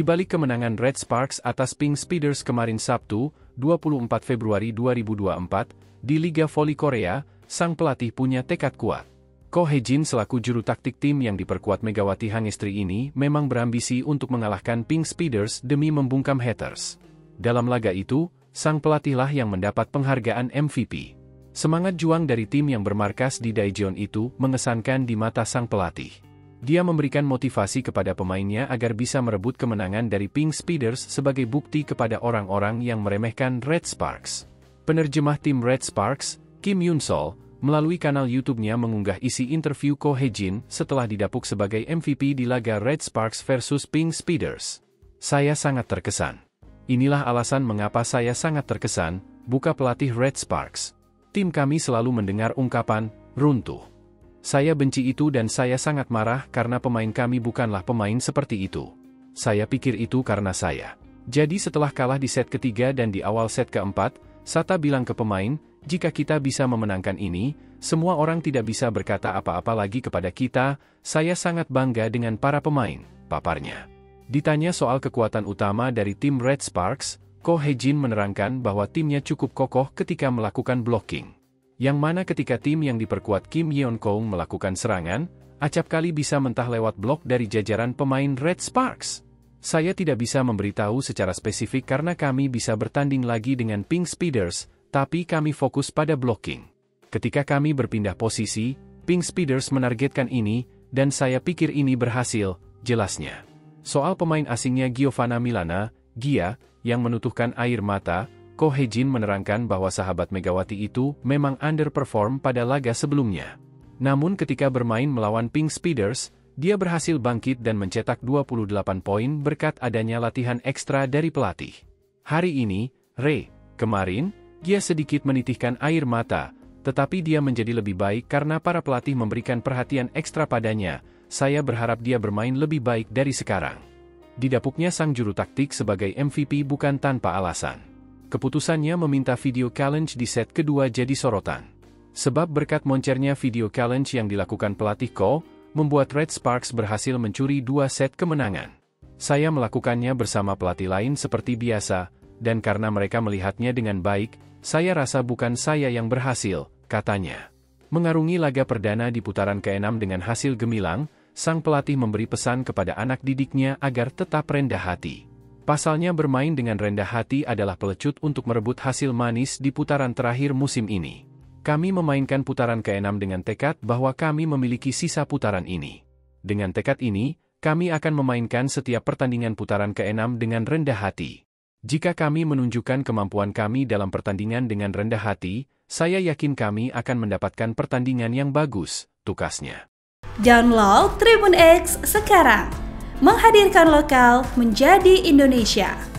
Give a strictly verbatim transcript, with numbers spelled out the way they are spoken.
Di balik kemenangan Red Sparks atas Pink Speeders kemarin Sabtu, dua puluh empat Februari dua ribu dua puluh empat, di Liga Voli Korea, sang pelatih punya tekad kuat. Ko Hye-jin selaku juru taktik tim yang diperkuat Megawati Hangestri ini memang berambisi untuk mengalahkan Pink Speeders demi membungkam haters. Dalam laga itu, sang pelatihlah yang mendapat penghargaan M V P. Semangat juang dari tim yang bermarkas di Daejeon itu mengesankan di mata sang pelatih. Dia memberikan motivasi kepada pemainnya agar bisa merebut kemenangan dari Pink Speeders sebagai bukti kepada orang-orang yang meremehkan Red Sparks. Penerjemah tim Red Sparks, Kim Yoon-sol, melalui kanal YouTube-nya mengunggah isi interview Ko Hye-jin setelah didapuk sebagai M V P di laga Red Sparks versus Pink Speeders. Saya sangat terkesan. Inilah alasan mengapa saya sangat terkesan, buka pelatih Red Sparks. Tim kami selalu mendengar ungkapan, runtuh. Saya benci itu dan saya sangat marah karena pemain kami bukanlah pemain seperti itu. Saya pikir itu karena saya. Jadi setelah kalah di set ketiga dan di awal set keempat, Sata bilang ke pemain, jika kita bisa memenangkan ini, semua orang tidak bisa berkata apa-apa lagi kepada kita, saya sangat bangga dengan para pemain, paparnya. Ditanya soal kekuatan utama dari tim Red Sparks, Ko Hye-jin menerangkan bahwa timnya cukup kokoh ketika melakukan blocking. Yang mana ketika tim yang diperkuat Kim Yeon-kong melakukan serangan, acap kali bisa mentah lewat blok dari jajaran pemain Red Sparks. Saya tidak bisa memberitahu secara spesifik karena kami bisa bertanding lagi dengan Pink Speeders, tapi kami fokus pada blocking. Ketika kami berpindah posisi, Pink Speeders menargetkan ini, dan saya pikir ini berhasil, jelasnya. Soal pemain asingnya Giovanna Milana, Gia, yang menutuhkan air mata, Ko Hye-jin menerangkan bahwa sahabat Megawati itu memang underperform pada laga sebelumnya. Namun ketika bermain melawan Pink Speeders, dia berhasil bangkit dan mencetak dua puluh delapan poin berkat adanya latihan ekstra dari pelatih. Hari ini, Re, kemarin, dia sedikit menitihkan air mata, tetapi dia menjadi lebih baik karena para pelatih memberikan perhatian ekstra padanya. Saya berharap dia bermain lebih baik dari sekarang. Didapuknya sang juru taktik sebagai M V P bukan tanpa alasan. Keputusannya meminta video challenge di set kedua jadi sorotan. Sebab berkat moncernya video challenge yang dilakukan pelatih Ko, membuat Red Sparks berhasil mencuri dua set kemenangan. Saya melakukannya bersama pelatih lain seperti biasa, dan karena mereka melihatnya dengan baik, saya rasa bukan saya yang berhasil, katanya. Mengarungi laga perdana di putaran keenam dengan hasil gemilang, sang pelatih memberi pesan kepada anak didiknya agar tetap rendah hati. Pasalnya bermain dengan rendah hati adalah pelecut untuk merebut hasil manis di putaran terakhir musim ini. Kami memainkan putaran keenam dengan tekad bahwa kami memiliki sisa putaran ini. Dengan tekad ini, kami akan memainkan setiap pertandingan putaran keenam dengan rendah hati. Jika kami menunjukkan kemampuan kami dalam pertandingan dengan rendah hati, saya yakin kami akan mendapatkan pertandingan yang bagus, tukasnya. Download Tribun X sekarang. Menghadirkan lokal menjadi Indonesia.